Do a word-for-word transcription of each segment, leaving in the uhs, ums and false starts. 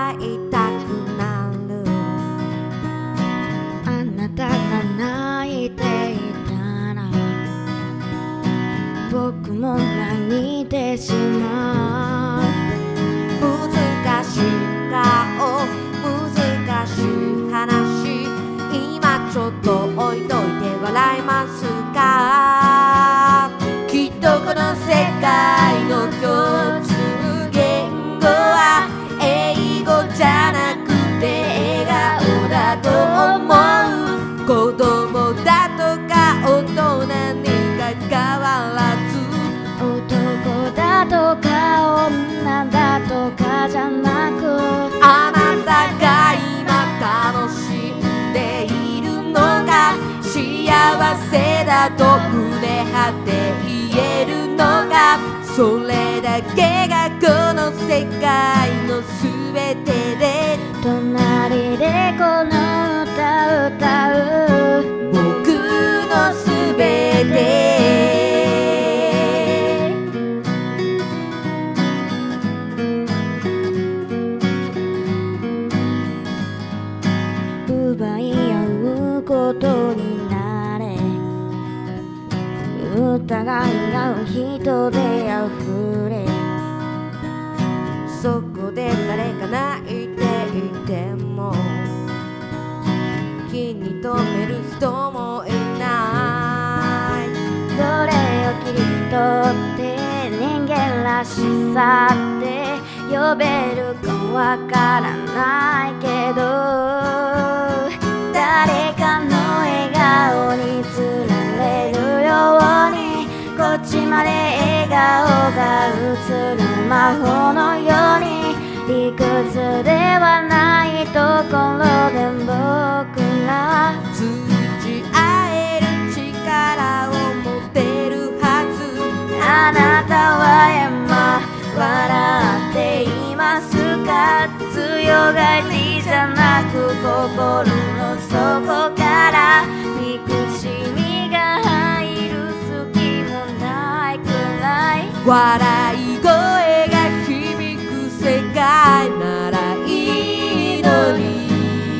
会いたくなる。 あなたが泣いていたら僕も泣いてしまう。 難しい顔、難しい話、今ちょっと置いといて笑いますか。きっとこの世界の共通言語は英語じゃなくて笑顔だと思う。子供だとか大人にかかわらず、 男だとか女だとかじゃなく、 あなたが今楽しんでいるのが幸せだと胸張って言えるのが、それだけがこの世界の全てで、 隣でこの歌歌う僕の全て。 奪い合うことになれ、疑い合う人で溢れ、 そこで誰か泣いていても気に留める人もいない。 どれを切り取って人間らしさって呼べるかわからないけど、誰かの笑顔につられるように、こっちまで笑顔が映る魔法のように、理屈ではないところで僕ら通じ合える力を持ってるはず。 あなたは今笑っていますか。強がりじゃなく心の底から憎しみが入る隙もないくらい、 笑い声が響く世界ならいいのに。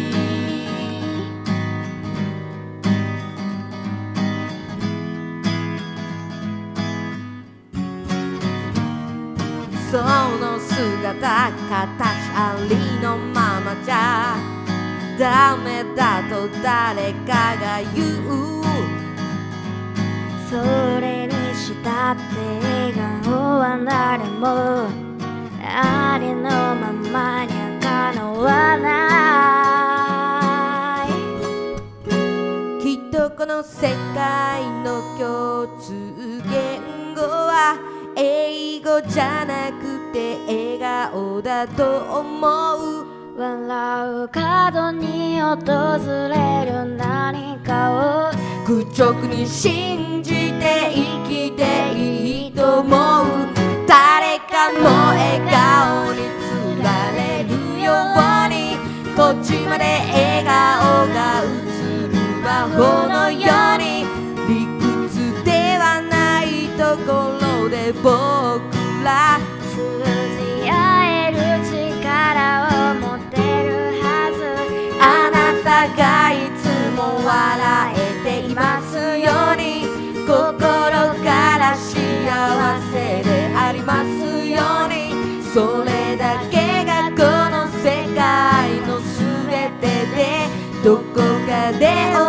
その姿形ありのままじゃダメだと誰かが言う。 それにしたって笑顔は誰もありのままにはかなわない。 きっとこの世界の共通言語は英語じゃなくて笑顔だと思う。 笑う角に訪れる何かを愚直に信じて生きていいと思う。誰かの笑顔につられるように、こっちまで笑顔が映る魔法のように、理屈ではないところで僕ら通じ合える力を持ってるはず。 あなたがいつも笑えていますように、心から幸せでありますように、それだけがこの世界の全てで、どこかで